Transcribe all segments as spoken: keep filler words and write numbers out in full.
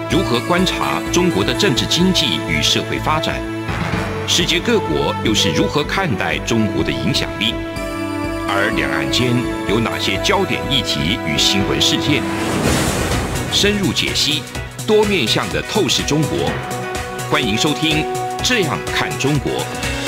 如何观察中国的政治经济与社会发展？世界各国又是如何看待中国的影响力？而两岸间有哪些焦点议题与新闻事件？深入解析，多面向的透视中国。欢迎收听《这样看中国》。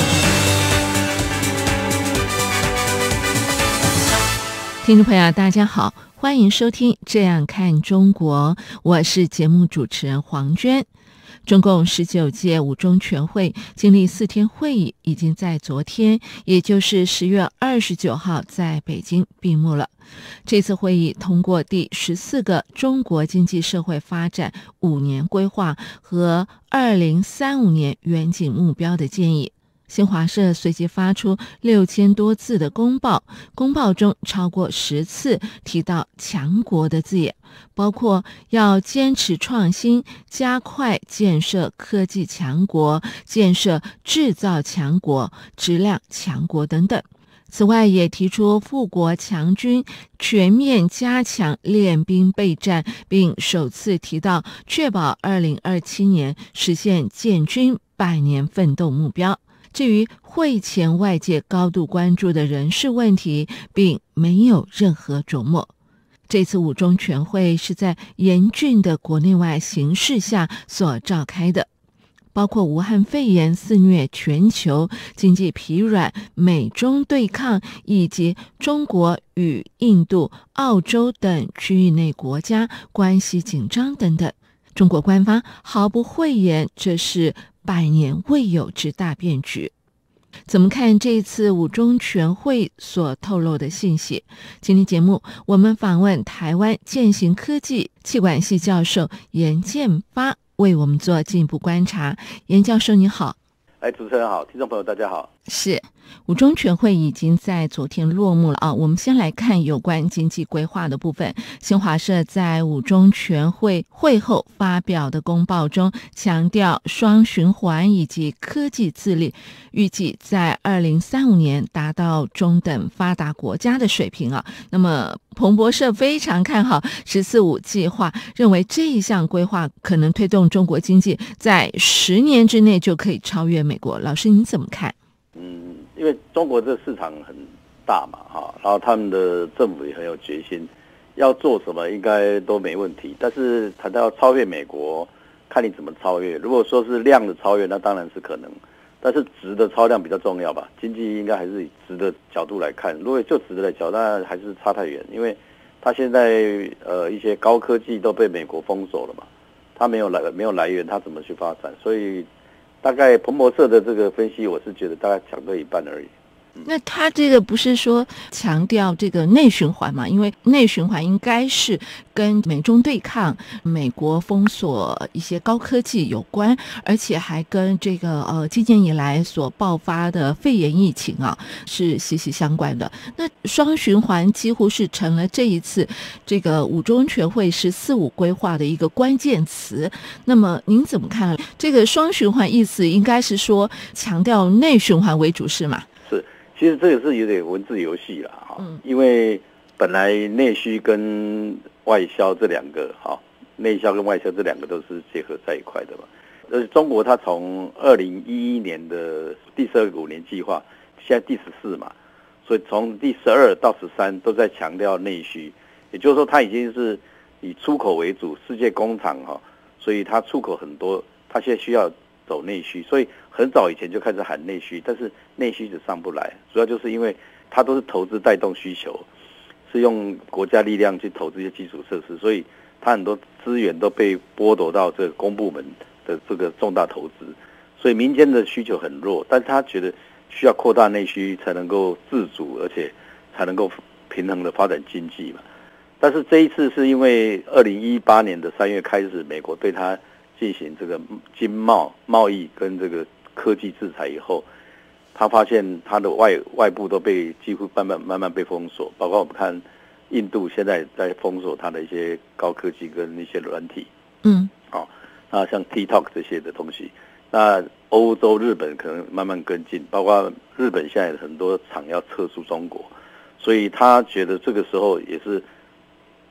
听众朋友大家好，欢迎收听《这样看中国》，我是节目主持人黄娟。中共十九届五中全会经历四天会议，已经在昨天，也就是十月二十九号在北京闭幕了。这次会议通过第十四个中国经济社会发展五年规划和二零三五年远景目标的建议。新华社随即发出六千多字的公报，公报中超过十次提到强国的字眼，包括要坚持创新，加快建设科技强国，建设制造强国，质量强国等等。此外，也提出富国强军，全面加强练兵备战，并首次提到确保二零二七年实现建军百年奋斗目标。至于会前外界高度关注的人事问题，并没有任何琢磨。这次五中全会是在严峻的国内外形势下所召开的，包括武汉肺炎肆虐全球、经济疲软、美中对抗，以及中国与印度、澳洲等区域内国家关系紧张等等。中国官方毫不讳言，这是百年未有之大变局。怎么看这次五中全会所透露的信息？今天节目我们访问台湾健行科技企管系教授严建发，为我们做进一步观察。严教授你好。 哎，主持人好，听众朋友大家好。 是，五中全会已经在昨天落幕了啊。我们先来看有关经济规划的部分。新华社在五中全会会后发表的公报中，强调双循环以及科技自立，预计在二零三五年达到中等发达国家的水平啊。那么彭博社非常看好十四五计划，认为这一项规划可能推动中国经济在十年之内就可以超越美国。老师你怎么看？ 嗯，因为中国这个市场很大嘛，哈，然后他们的政府也很有决心，要做什么应该都没问题。但是谈到要超越美国，看你怎么超越。如果说是量的超越，那当然是可能，但是值的超量比较重要吧。经济应该还是以值的角度来看，如果就值的来讲，那还是差太远，因为它现在呃一些高科技都被美国封锁了嘛，它没有来没有来源，它怎么去发展？所以大概彭博社的这个分析，我是觉得大概讲对一半而已。 那他这个不是说强调这个内循环嘛？因为内循环应该是跟美中对抗、美国封锁一些高科技有关，而且还跟这个呃今年以来所爆发的肺炎疫情啊是息息相关的。那双循环几乎是成了这一次这个五中全会十四五规划的一个关键词。那么您怎么看？这个双循环意思应该是说强调内循环为主是吗？ 其实这个是有点文字游戏啦，哈，因为本来内需跟外销这两个，哈，内销跟外销这两个都是结合在一块的嘛。而中国它从二零一一年的第十二个五年计划，现在第十四嘛，所以从第十二到十三都在强调内需，也就是说它已经是以出口为主，世界工厂哈，所以它出口很多，它现在需要走内需，所以很早以前就开始喊内需，但是内需是上不来，主要就是因为它都是投资带动需求，是用国家力量去投资一些基础设施，所以它很多资源都被剥夺到这个公部门的这个重大投资，所以民间的需求很弱，但是他觉得需要扩大内需才能够自主，而且才能够平衡的发展经济嘛。但是这一次是因为二零一八年的三月开始，美国对他进行这个经贸贸易跟这个科技制裁以后，他发现他的外外部都被几乎慢慢慢慢被封锁，包括我们看印度现在在封锁它的一些高科技跟一些软体， 嗯， 好、哦，那像 TikTok 这些的东西，那欧洲、日本可能慢慢跟进，包括日本现在很多厂要撤出中国，所以他觉得这个时候也是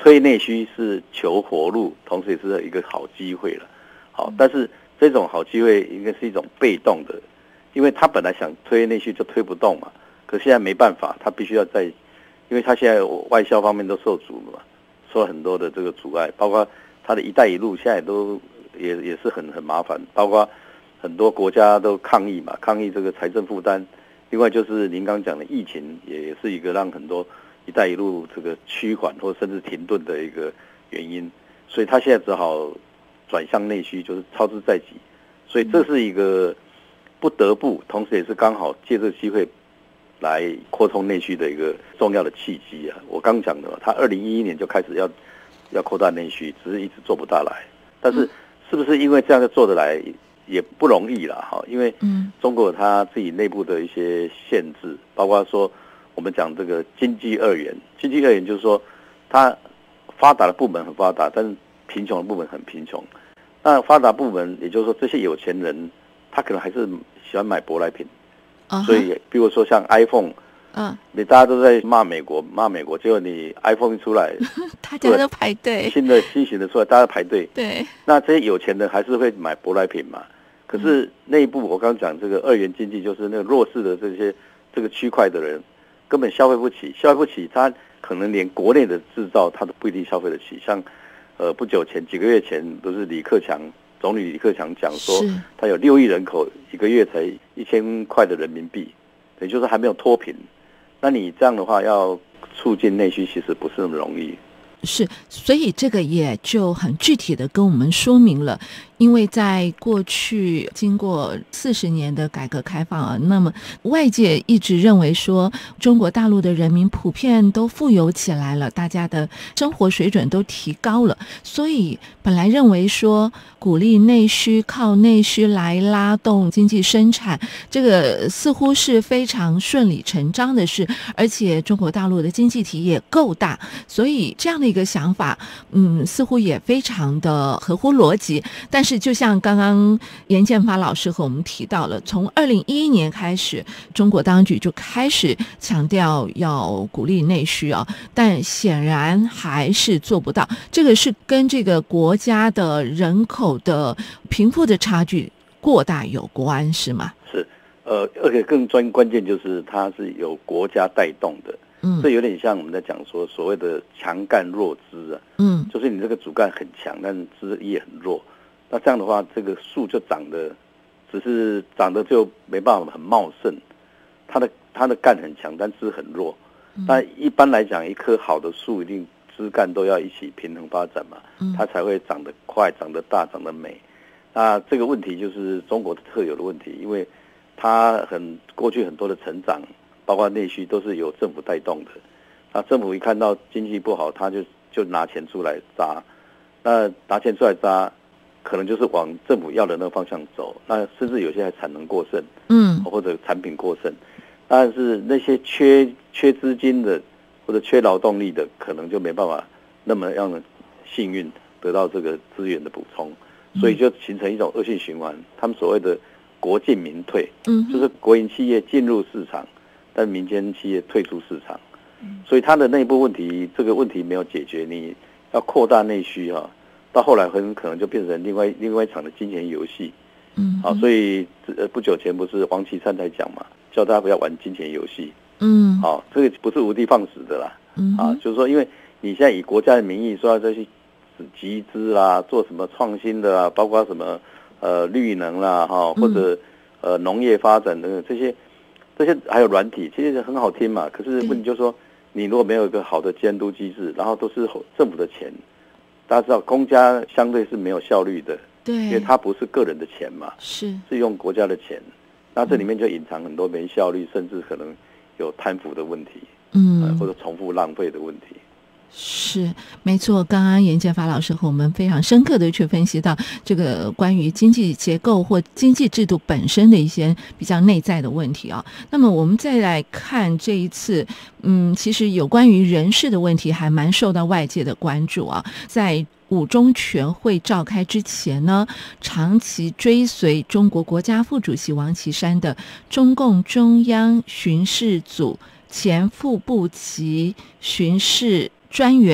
推内需是求活路，同时也是一个好机会了。好，但是这种好机会应该是一种被动的，因为他本来想推内需就推不动嘛，可现在没办法，他必须要在，因为他现在外销方面都受阻了嘛，受了很多的这个阻碍，包括他的一带一路现在都也也是很很麻烦，包括很多国家都抗议嘛，抗议这个财政负担。另外就是您刚讲的疫情，也也是一个让很多一带一路这个趋缓或甚至停顿的一个原因，所以他现在只好转向内需，就是超支在即，所以这是一个不得不，同时也是刚好借这个机会来扩充内需的一个重要的契机啊。我刚讲的，他二零一一年就开始要要扩大内需，只是一直做不大来，但是是不是因为这样就做得来？也不容易啦，哈，因为中国它自己内部的一些限制，包括说我们讲这个经济二元，经济二元就是说，它发达的部门很发达，但是贫穷的部门很贫穷。那发达部门，也就是说这些有钱人，他可能还是喜欢买舶来品， uh-huh. 所以比如说像 iPhone， 嗯，你大家都在骂美国，骂美国，结果你 iPhone 一出来， 大家都排队， 新的新型的出来，大家排队， 对， 那这些有钱人还是会买舶来品嘛。可是内部我刚讲这个二元经济，就是那个弱势的这些这个区块的人根本消费不起，消费不起，他可能连国内的制造他都不一定消费得起。像呃不久前几个月前，不是李克强总理李克强讲说，他有六亿人口，一个月才一千块的人民币，也就是还没有脱贫。那你这样的话，要促进内需，其实不是那么容易。 是，所以这个也就很具体的跟我们说明了，因为在过去经过四十年的改革开放啊，那么外界一直认为说中国大陆的人民普遍都富有起来了，大家的生活水准都提高了，所以本来认为说鼓励内需，靠内需来拉动经济生产，这个似乎是非常顺理成章的事，而且中国大陆的经济体也够大，所以这样的一个想法，嗯，似乎也非常的合乎逻辑。但是就像刚刚严建发老师和我们提到了，从二零一一年开始，中国当局就开始强调要鼓励内需啊，但显然还是做不到。这个是跟这个国家的人口的贫富的差距过大有关，是吗？ 是，呃，而且更专关键就是它是由国家带动的。嗯，这有点像我们在讲说所谓的强干弱枝啊，嗯，就是你这个主干很强，但枝叶很弱，那这样的话，这个树就长得，只是长得就没办法很茂盛，它的它的干很强，但枝很弱。但一般来讲，一棵好的树一定枝干都要一起平衡发展嘛，它才会长得快、长得大、长得美。那这个问题就是中国特有的问题，因为它很过去很多的成长。包括内需都是由政府带动的，那政府一看到经济不好，他就就拿钱出来砸，那拿钱出来砸，可能就是往政府要的那个方向走，那甚至有些还产能过剩，嗯，或者产品过剩，但是那些缺缺资金的或者缺劳动力的，可能就没办法那么样的幸运得到这个资源的补充，所以就形成一种恶性循环。他们所谓的国进民退，嗯，就是国营企业进入市场。但民间企业退出市场，所以它的内部问题，这个问题没有解决，你要扩大内需哈、啊，到后来很可能就变成另外另外一场的金钱游戏，嗯，好，所以呃不久前不是黄岐山才讲嘛，叫大家不要玩金钱游戏，嗯，好，这个不是无的放矢的啦，嗯，啊，就是说，因为你现在以国家的名义说要再去集资啦，做什么创新的啦，包括什么呃绿能啦哈，或者呃农业发展的这些。这些还有软体，其实很好听嘛。可是问题就是说，你如果没有一个好的监督机制，然后都是政府的钱，大家知道公家相对是没有效率的，对，因为它不是个人的钱嘛，是是用国家的钱，那这里面就隐藏很多没效率，甚至可能有贪腐的问题，嗯、呃，或者重复浪费的问题。 是没错，刚刚严建发老师和我们非常深刻的去分析到这个关于经济结构或经济制度本身的一些比较内在的问题啊。那么我们再来看这一次，嗯，其实有关于人事的问题还蛮受到外界的关注啊。在五中全会召开之前呢，长期追随中国国家副主席王岐山的中共中央巡视组前副部级巡视专员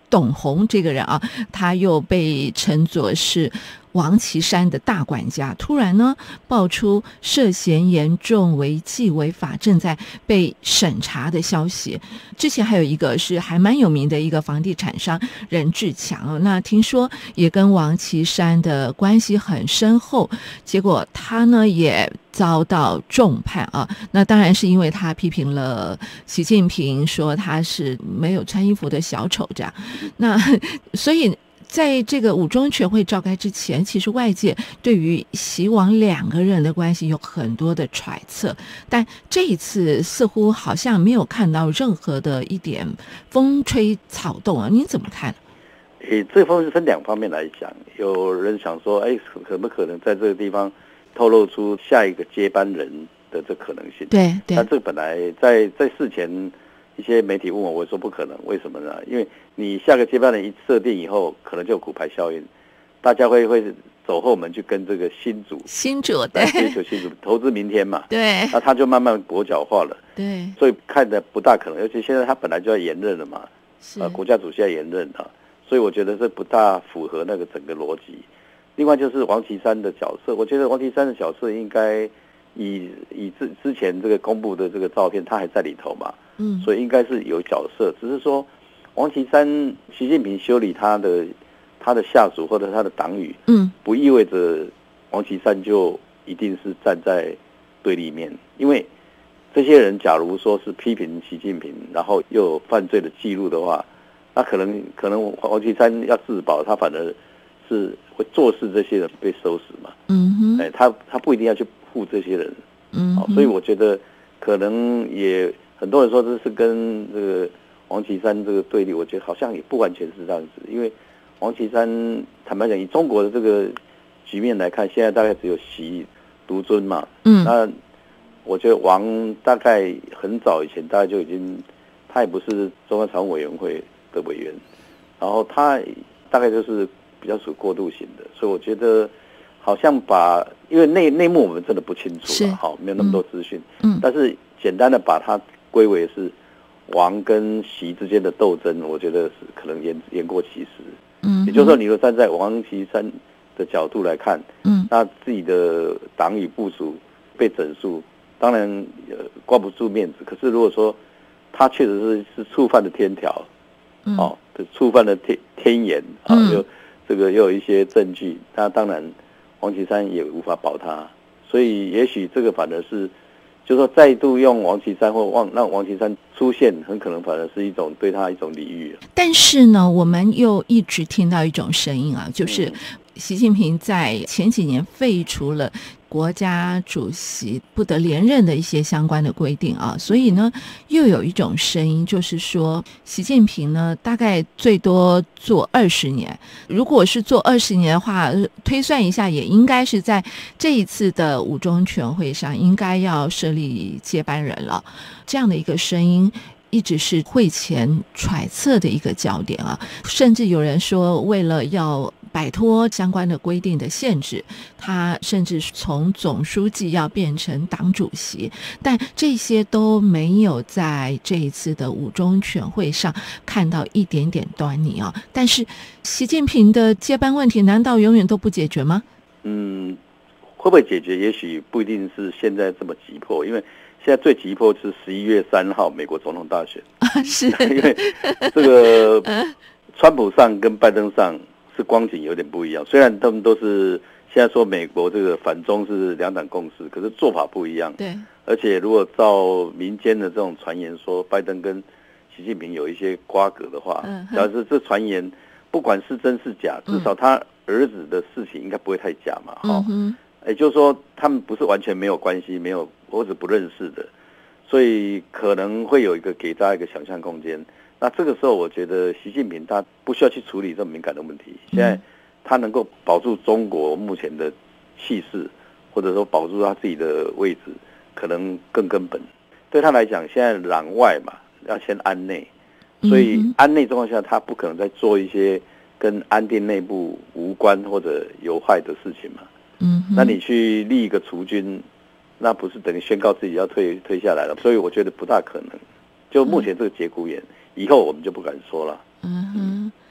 董宏这个人啊，他又被称作是王岐山的大管家，突然呢爆出涉嫌严重违纪违法正在被审查的消息。之前还有一个是还蛮有名的一个房地产商任志强，那听说也跟王岐山的关系很深厚，结果他呢也遭到重判啊。那当然是因为他批评了习近平，说他是没有穿衣服的小丑这样。那所以在这个五中全会召开之前，其实外界对于习王两个人的关系有很多的揣测，但这一次似乎好像没有看到任何的一点风吹草动啊，您怎么看？ 诶，这方面分两方面来讲，有人想说，哎，可不可能在这个地方透露出下一个接班人的这可能性？ 对对， 但这本来在在事前一些媒体问我，我说不可能，为什么呢？因为你下个接班人一设定以后，可能就有骨牌效应，大家会会走后门去跟这个新主新主对追求新主投资明天嘛， 对， 那他就慢慢跛脚化了， 对， 所以看的不大可能，尤其现在他本来就要延任了嘛，呃，国家主席要延任啊，所以我觉得这不大符合那个整个逻辑。另外就是王岐山的角色，我觉得王岐山的角色应该以以之之前这个公布的这个照片，他还在里头嘛，嗯，所以应该是有角色，只是说王岐山，习近平修理他的他的下属或者他的党羽，嗯，不意味着王岐山就一定是站在对立面，因为这些人假如说是批评习近平，然后又有犯罪的记录的话，那可能可能王岐山要自保，他反而是会坐视这些人被收拾嘛，嗯哼，哎，他他不一定要去护这些人，嗯，所以我觉得可能也很多人说这是跟这个王岐山这个对立，我觉得好像也不完全是这样子，因为王岐山坦白讲，以中国的这个局面来看，现在大概只有习独尊嘛，嗯，那我觉得王大概很早以前大概就已经，他也不是中央常务委员会的委员，然后他大概就是比较属过渡型的，所以我觉得好像把，因为内内幕我们真的不清楚了，好，没有那么多资讯，嗯，但是简单的把它归为是王跟习之间的斗争，我觉得是可能言言过其实。嗯，也就是说，你如果站在王岐山的角度来看，嗯，那自己的党羽部属被整肃，当然呃挂不住面子。可是如果说他确实是是触犯了天条，嗯，哦，触犯了天天言啊，嗯，又这个又有一些证据，那当然王岐山也无法保他，所以也许这个反而是。就是说，再度用王岐山或让让王岐山出现，很可能反而是一种对他一种礼遇。 但是呢，我们又一直听到一种声音啊，就是习近平在前几年废除了国家主席不得连任的一些相关的规定啊，所以呢，又有一种声音，就是说，习近平呢，大概最多做二十年。如果是做二十年的话，推算一下，也应该是在这一次的五中全会上，应该要设立接班人了。这样的一个声音。一直是会前揣测的一个焦点啊，甚至有人说，为了要摆脱相关的规定的限制，他甚至从总书记要变成党主席，但这些都没有在这一次的五中全会上看到一点点端倪啊。但是习近平的接班问题难道永远都不解决吗？ 嗯，会不会解决也许不一定是现在这么急迫，因为现在最急迫是十一月三号美国总统大选， 是因为这个川普上跟拜登上是光景有点不一样。虽然他们都是现在说美国这个反中是两党共识，可是做法不一样。 对， 而且如果照民间的这种传言说，拜登跟习近平有一些瓜葛的话，假如是这传言不管是真是假，至少他儿子的事情应该不会太假嘛。哈、嗯，也就是说他们不是完全没有关系，没有。或者不认识的，所以可能会有一个给大家一个想象空间。那这个时候，我觉得习近平他不需要去处理这么敏感的问题。现在他能够保住中国目前的气势，或者说保住他自己的位置，可能更根本。对他来讲，现在攘外嘛，要先安内，所以安内状况下，他不可能再做一些跟安定内部无关或者有害的事情嘛。嗯，那你去立一个除军。那不是等于宣告自己要退退下来了，所以我觉得不大可能。就目前这个节骨眼，以后我们就不敢说了。嗯哼。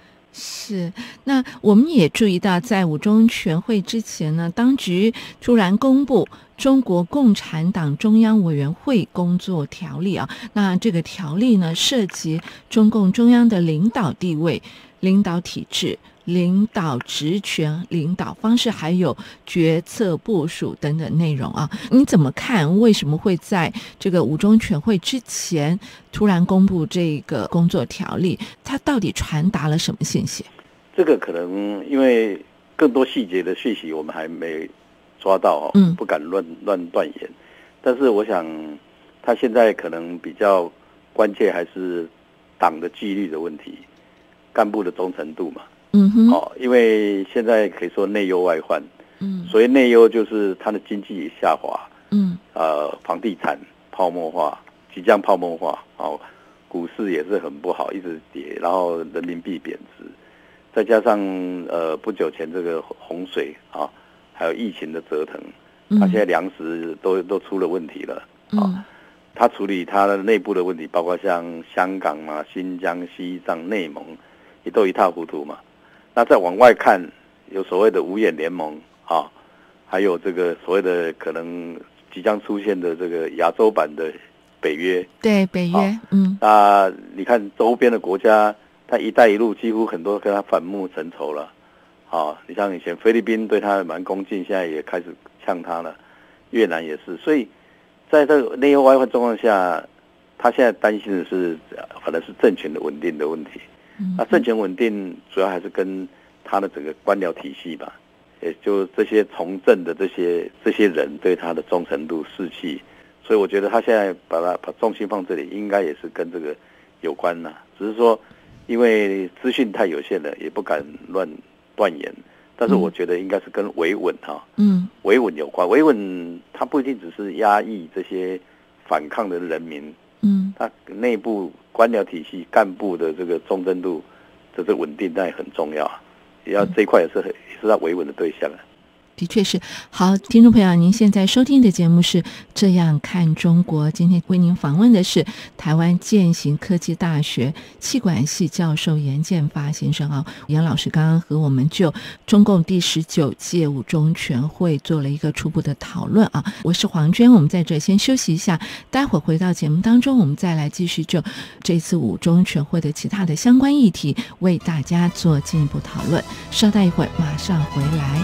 是，那我们也注意到，在五中全会之前呢，当局突然公布中国共产党中央委员会工作条例啊。那这个条例呢，涉及中共中央的领导地位、领导体制、领导职权、领导方式，还有决策部署等等内容啊。你怎么看？为什么会在这个五中全会之前突然公布这个工作条例？它到底传达了什么信息？ 这个可能因为更多细节的讯息我们还没抓到哦， 嗯， 不敢乱乱断言。但是我想，他现在可能比较关键还是党的纪律的问题，干部的忠诚度嘛。 嗯哼， 哦，因为现在可以说内忧外患， 嗯， 所以内忧就是它的经济下滑， 嗯， 呃，房地产泡沫化，即将泡沫化，哦，股市也是很不好，一直跌，然后人民币贬值，再加上呃不久前这个洪水啊、哦，还有疫情的折腾，他现在粮食都都出了问题了，啊、哦，他处理他的内部的问题，包括像香港嘛、新疆、西藏、内蒙，也都一塌糊涂嘛。那再往外看，有所谓的五眼联盟啊，还有这个所谓的可能即将出现的这个亚洲版的北约， 对北约，啊、嗯， 那你看周边的国家，它一带一路几乎很多跟他反目成仇了，啊，你像以前菲律宾对他蛮恭敬，现在也开始呛他了，越南也是，所以在这个内忧外患状况下，他现在担心的是反正是政权的稳定的问题。那政权稳定主要还是跟他的整个官僚体系吧，也就这些从政的这些这些人对他的忠诚度士气，所以我觉得他现在把他把重心放这里，应该也是跟这个有关啦。只是说因为资讯太有限了，也不敢乱断言。但是我觉得应该是跟维稳哈，嗯，维稳有关。维稳它不一定只是压抑这些反抗的人民。嗯，他内部官僚体系干部的这个忠贞度，这是稳定，那也很重要，也要这一块也是很也是他维稳的对象啊。 的确是。好，听众朋友，您现在收听的节目是《这样看中国》，今天为您访问的是台湾健行科技大学企管系教授严建发先生啊。严老师刚刚和我们就中共第十九届五中全会做了一个初步的讨论啊。我是黄娟，我们在这先休息一下，待会儿回到节目当中，我们再来继续就这次五中全会的其他的相关议题为大家做进一步讨论。稍待一会儿，马上回来。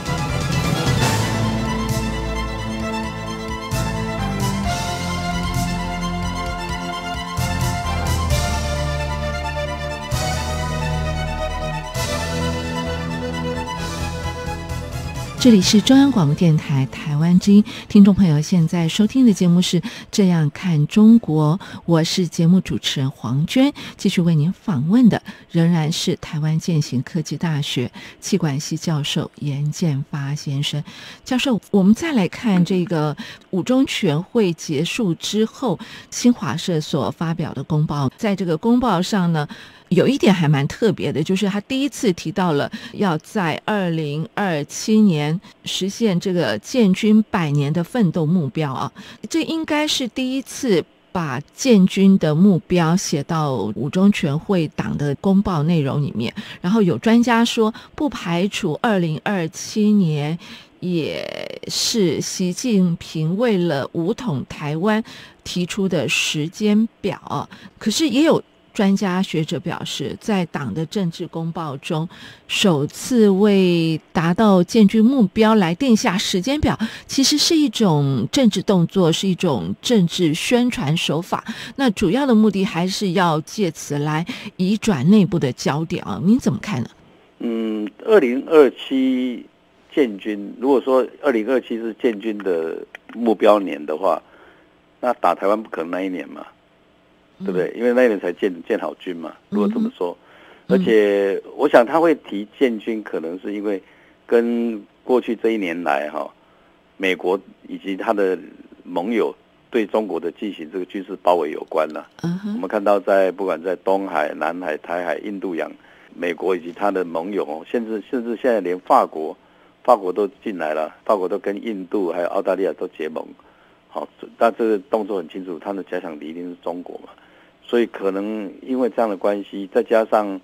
这里是中央广播电台台湾之音，听众朋友现在收听的节目是《这样看中国》，我是节目主持人黄娟，继续为您访问的仍然是台湾健行科技大学企管系教授严建发先生。教授，我们再来看这个五中全会结束之后，新华社所发表的公报，在这个公报上呢，有一点还蛮特别的，就是他第一次提到了要在二零二七年实现这个建军百年的奋斗目标啊，这应该是第一次把建军的目标写到五中全会党的公报内容里面。然后有专家说，不排除二零二七年也是习近平为了武统台湾提出的时间表，可是也有专家学者表示，在党的政治公报中首次为达到建军目标来定下时间表，其实是一种政治动作，是一种政治宣传手法。那主要的目的还是要借此来移转内部的焦点啊，您怎么看呢？ 嗯，二零二七建军，如果说二零二七是建军的目标年的话，那打台湾不可能那一年嘛，对不对？因为那一年才建建好军嘛。如果这么说，嗯、而且我想他会提建军，可能是因为跟过去这一年来哈，美国以及他的盟友对中国的进行这个军事包围有关了。嗯、我们看到在不管在东海、南海、台海、印度洋，美国以及他的盟友，甚至甚至现在连法国，法国都进来了，法国都跟印度还有澳大利亚都结盟。好，但这个动作很清楚，他的假想敌一定是中国嘛。所以可能因为这样的关系，再加上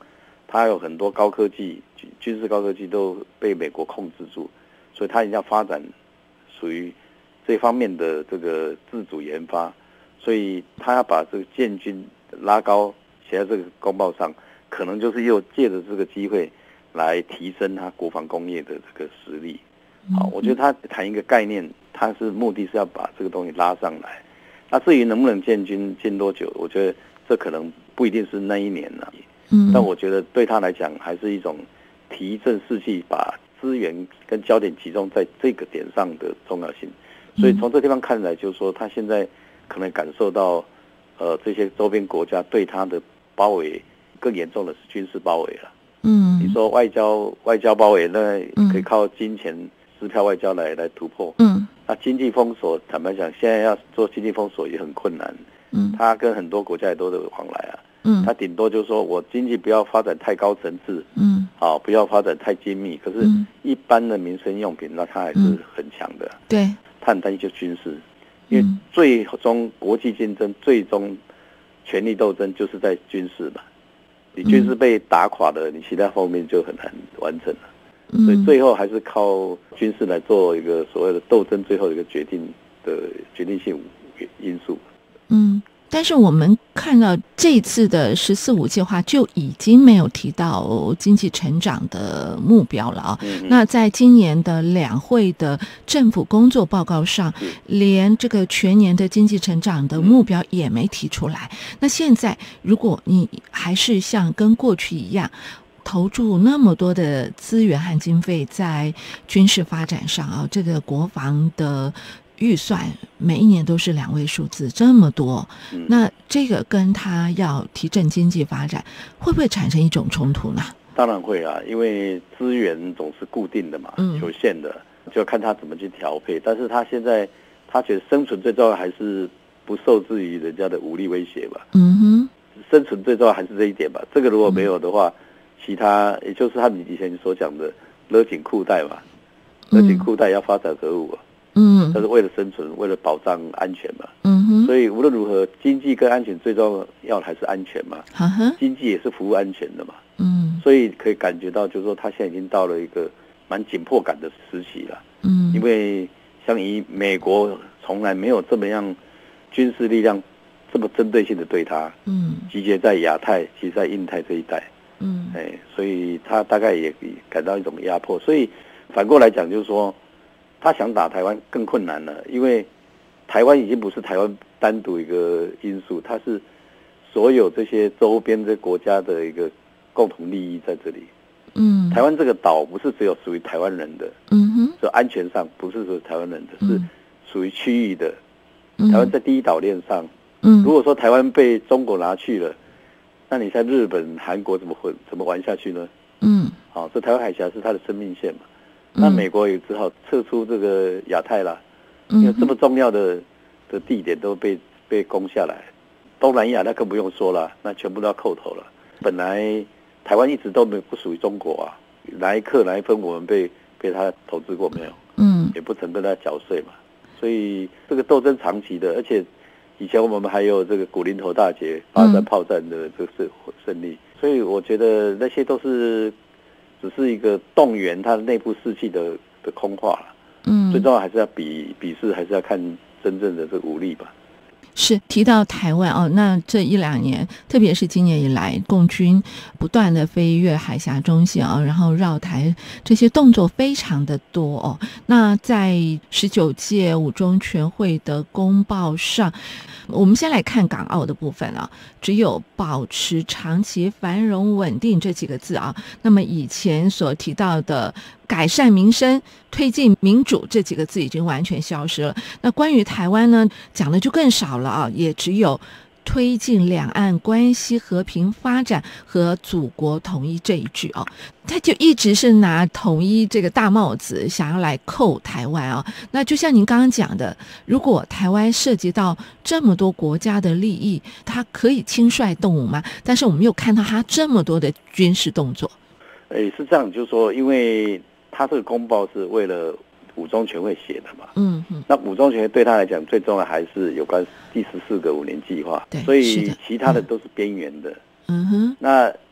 它有很多高科技，军事高科技都被美国控制住，所以它一定要发展属于这方面的这个自主研发，所以他要把这个建军拉高，写在这个公报上，可能就是又借着这个机会来提升他国防工业的这个实力。好，我觉得他谈一个概念，他是目的是要把这个东西拉上来。那至于能不能建军建多久，我觉得这可能不一定是那一年了。嗯，但我觉得对他来讲还是一种提振士气，把资源跟焦点集中在这个点上的重要性。所以从这地方看来，就是说他现在可能感受到，呃，这些周边国家对他的包围更严重的是军事包围了。嗯，你说外交外交包围，那可以靠金钱支票外交来来突破。嗯，那经济封锁，坦白讲，现在要做经济封锁也很困难。嗯，他跟很多国家也都有往来啊。嗯，他顶多就是说我经济不要发展太高层次。嗯，好、哦，不要发展太精密。可是，一般的民生用品，那他还是很强的。嗯、 对， 他很担心就军事，因为最终国际竞争、最终权力斗争就是在军事嘛。你军事被打垮了，你其他方面就很难完成了。嗯、所以最后还是靠军事来做一个所谓的斗争，最后一个决定的决定性因素。 嗯。但是我们看到这一次的十四五计划就已经没有提到经济成长的目标了啊。嗯、那在今年的两会的政府工作报告上，连这个全年的经济成长的目标也没提出来。那现在如果你还是像跟过去一样，投注那么多的资源和经费在军事发展上啊，这个国防的预算每一年都是两位数字，这么多，嗯、那这个跟他要提振经济发展，会不会产生一种冲突呢？ 当然会啊，因为资源总是固定的嘛，嗯、有限的，就看他怎么去调配。但是他现在他觉得生存最重要还是不受制于人家的武力威胁吧。嗯哼，生存最重要还是这一点吧。这个如果没有的话，嗯、其他也就是他们以前所讲的勒紧裤带嘛，勒紧裤带要发展核武啊。嗯，这是为了生存，为了保障安全嘛。嗯哼，所以无论如何，经济跟安全最重要的还是安全嘛。哈哈，经济也是服务安全的嘛。嗯，所以可以感觉到，就是说，他现在已经到了一个蛮紧迫感的时期了。嗯，因为像以美国从来没有这么样军事力量这么针对性的对他。嗯，集结在亚太，集结在印太这一带。嗯，哎，所以他大概也感到一种压迫。所以反过来讲，就是说，他想打台湾更困难了，因为台湾已经不是台湾单独一个因素，它是所有这些周边的国家的一个共同利益在这里。嗯，台湾这个岛不是只有属于台湾人的，嗯哼，就安全上不是属于台湾人的，嗯、是属于区域的。台湾在第一岛链上，嗯，如果说台湾被中国拿去了，那你在日本、韩国怎么混怎么玩下去呢？嗯，好、哦，这台湾海峡是它的生命线嘛。那美国也只好撤出这个亚太啦，因为这么重要的的地点都被被攻下来，东南亚那更不用说了，那全部都要扣头了。本来台湾一直都没不属于中国啊，哪一刻哪一分我们被被他投资过没有？嗯，也不曾跟他缴税嘛，所以这个斗争长期的，而且以前我们还有这个古林头大捷、八山炮战的这个胜利，所以我觉得那些都是。只是一个动员他内部士气的的空话了，嗯，最重要还是要比比试，还是要看真正的这个武力吧。 是提到台湾哦，那这一两年，特别是今年以来，共军不断的飞越海峡中线啊，然后绕台，这些动作非常的多哦。那在十九届五中全会的公报上，我们先来看港澳的部分啊，只有保持长期繁荣稳定这几个字啊。那么以前所提到的改善民生、推进民主这几个字已经完全消失了。那关于台湾呢，讲的就更少了啊，也只有推进两岸关系和平发展和祖国统一这一句啊，他就一直是拿统一这个大帽子想要来扣台湾啊。那就像您刚刚讲的，如果台湾涉及到这么多国家的利益，他可以轻率动武吗？但是我们又看到他这么多的军事动作。 诶，是这样，就是说，因为他这个公报是为了五中全会写的嘛，嗯嗯，那五中全会对他来讲最重要还是有关第十四个五年计划，所以其他的都是边缘的，嗯哼。那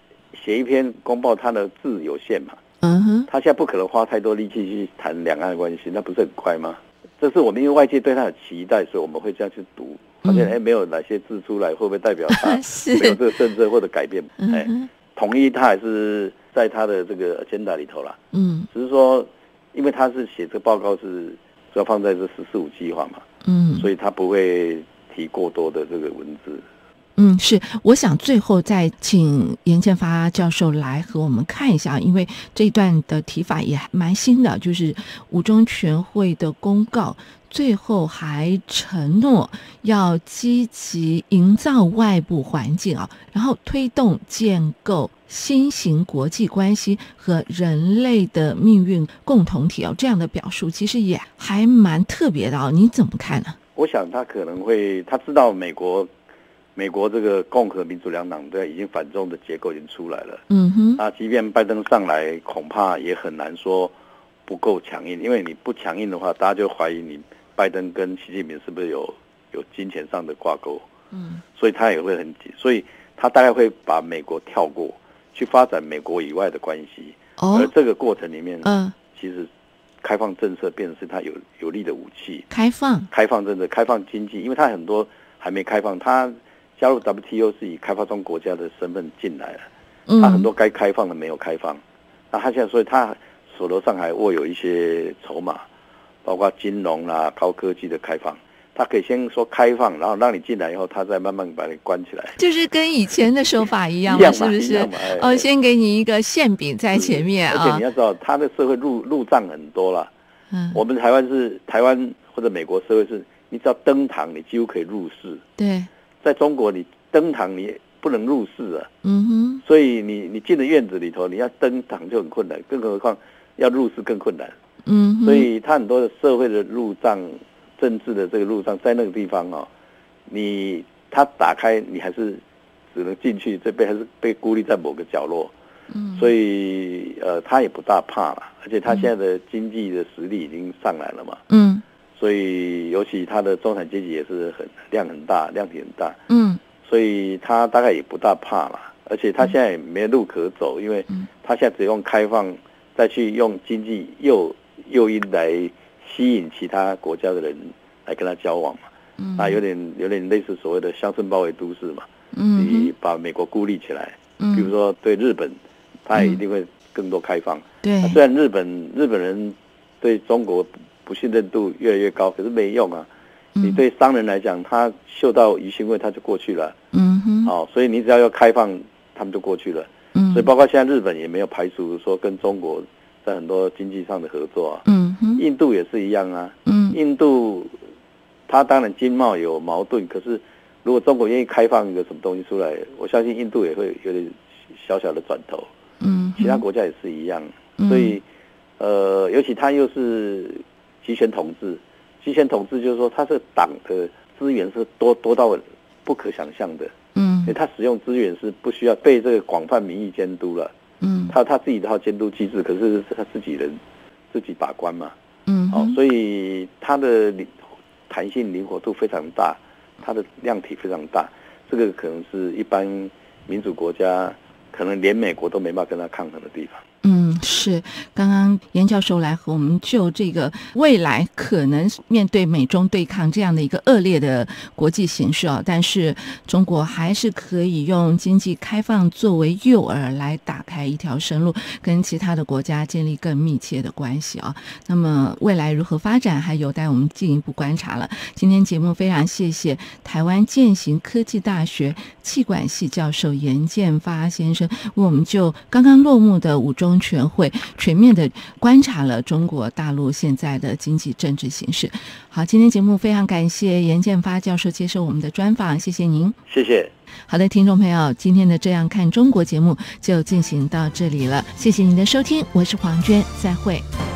写一篇公报，他的字有限嘛， 嗯哼， 他现在不可能花太多力气去谈两岸的关系，那不是很快吗？这是我们因为外界对他有期待，所以我们会这样去读，发现哎，没有哪些字出来，会不会代表他没有这个政策或者改变？哎，统一他还是在他的这个 agenda 里头啦。嗯，只是说，因为他是写这个报告是主要放在这十四五计划嘛，嗯，所以他不会提过多的这个文字。 嗯，是，我想最后再请严建发教授来和我们看一下，因为这一段的提法也蛮新的，就是五中全会的公告最后还承诺要积极营造外部环境啊，然后推动建构新型国际关系和人类的命运共同体哦，这样的表述其实也还蛮特别的哦，你怎么看呢？ 我想他可能会，他知道美国。美国这个共和民主两党对已经反中的结构已经出来了，嗯哼，那即便拜登上来，恐怕也很难说不够强硬，因为你不强硬的话，大家就怀疑你拜登跟习近平是不是有有金钱上的挂钩，嗯，所以他也会很紧，所以他大概会把美国跳过去发展美国以外的关系，哦，而这个过程里面，嗯，其实开放政策变成是他有有利的武器， 开放开放政策，开放经济，因为他很多还没开放，他。加入 W T O 是以开发中国家的身份进来了，他很多该开放的没有开放，那他现在所以他手头上还握有一些筹码，包括金融啦、高科技的开放，他可以先说开放，然后让你进来以后，他再慢慢把你关起来， 就是跟以前的手法一样嘛，是不是？哦，先给你一个馅饼在前面啊， 而且你要知道，他的社会路路障很多啦。嗯，我们台湾是台湾或者美国社会是，你只要登堂，你几乎可以入室。 对。 在中国，你登堂你不能入室啊，嗯哼，所以你你进了院子里头，你要登堂就很困难，更何况要入室更困难，嗯，所以他很多的社会的路障、政治的这个路障，在那个地方哦，你他打开，你还是只能进去，这边还是被孤立在某个角落，嗯，所以呃，他也不大怕了，而且他现在的经济的实力已经上来了嘛，嗯。所以，尤其他的中产阶级也是很量很大，量体很大。嗯，所以他大概也不大怕啦，而且他现在也没路可走，因为他现在只用开放，再去用经济诱诱因来吸引其他国家的人来跟他交往嘛。嗯，那有点有点类似所谓的乡村包围都市嘛。嗯，你把美国孤立起来，嗯，比如说对日本，他也一定会更多开放。对，虽然日本日本人对中国不信任度越来越高，可是没用啊！嗯、你对商人来讲，他嗅到鱼腥味他就过去了。嗯哼，哦，所以你只要要开放，他们就过去了。嗯，所以包括现在日本也没有排除说跟中国在很多经济上的合作啊。嗯哼，印度也是一样啊。嗯，印度它当然经贸有矛盾，可是如果中国愿意开放一个什么东西出来，我相信印度也会有点小小的转头。嗯，其他国家也是一样，所以呃，尤其它又是集权统治，集权统治就是说，它这党的资源是多多到不可想象的。嗯，因为它使用资源是不需要被这个广泛民意监督了。嗯，他他自己一套监督机制，可是他自己人自己把关嘛。嗯，好、哦，所以它的弹性灵活度非常大，它的量体非常大，这个可能是一般民主国家可能连美国都没办法跟他抗衡的地方。 嗯，是。刚刚严教授来和我们就这个未来可能面对美中对抗这样的一个恶劣的国际形势啊，但是中国还是可以用经济开放作为诱饵来打开一条生路，跟其他的国家建立更密切的关系啊。那么未来如何发展，还有待我们进一步观察了。今天节目非常谢谢台湾健行科技大学企管系教授严建发先生，为我们就刚刚落幕的五中全会全面的观察了中国大陆现在的经济政治形势。好，今天节目非常感谢严建发教授接受我们的专访，谢谢您。 谢谢。 好的，听众朋友，今天的这样看中国节目就进行到这里了，谢谢您的收听，我是黄娟，再会。